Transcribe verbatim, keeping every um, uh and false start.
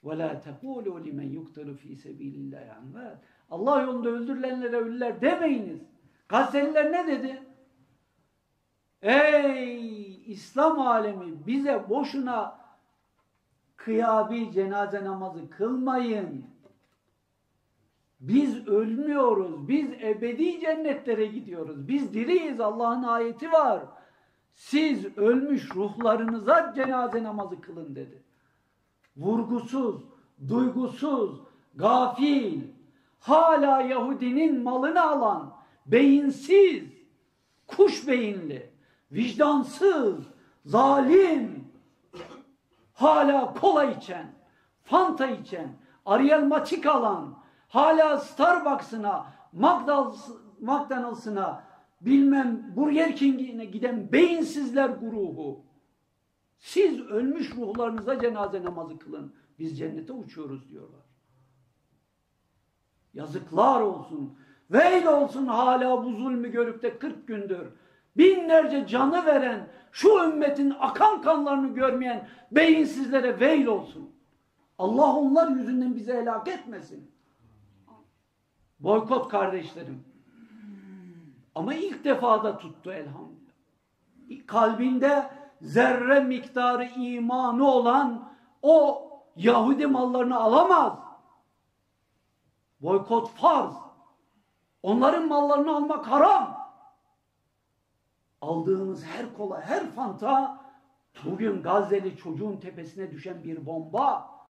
وَلَا تَقُولُوا لِمَنْ يُقْتَلُ ف۪ي سَب۪يلِ اللّٰهِ عَنْوَاتٍ Allah yolunda öldürülenlere ölüler demeyiniz. Gazze'liler ne dedi? Ey İslam alemi, bize boşuna kıyabi cenaze namazı kılmayın. Biz ölmüyoruz. Biz ebedi cennetlere gidiyoruz. Biz diriyiz. Allah'ın ayeti var. Siz ölmüş ruhlarınıza cenaze namazı kılın dedi. Vurgusuz, duygusuz, gafil, hala Yahudinin malını alan, beyinsiz, kuş beyinli, vicdansız, zalim, hala kola içen, Fanta içen, Ariel Maçik alan, hala Starbucks'ına, McDonald's'ına, bilmem Burger King'ine giden beyinsizler grubu. Siz ölmüş ruhlarınıza cenaze namazı kılın. Biz cennete uçuyoruz diyorlar. Yazıklar olsun. Veil olsun hala bu zulmü görüp de kırk gündür binlerce canı veren, şu ümmetin akan kanlarını görmeyen beyinsizlere veil olsun. Allah onlar yüzünden bizi helak etmesin. Boykot kardeşlerim. Ama ilk defada tuttu elhamdülillah. Kalbinde zerre miktarı imanı olan o Yahudi mallarını alamaz. Boykot farz. Onların mallarını almak haram. Aldığınız her kola, her fanta bugün Gazze'li çocuğun tepesine düşen bir bomba.